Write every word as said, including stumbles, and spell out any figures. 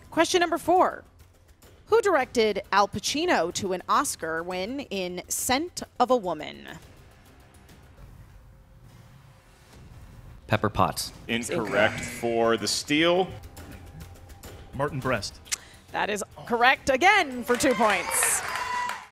Question number four. Who directed Al Pacino to an Oscar win in Scent of a Woman? Pepper Potts. Incorrect for the steal. Martin Brest. That is correct again for two points.